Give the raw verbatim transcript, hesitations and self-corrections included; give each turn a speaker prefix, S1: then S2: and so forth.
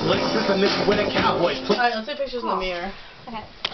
S1: Let's rip a miss with a Cowboys.
S2: Alright, let's take pictures in the mirror.
S3: Okay.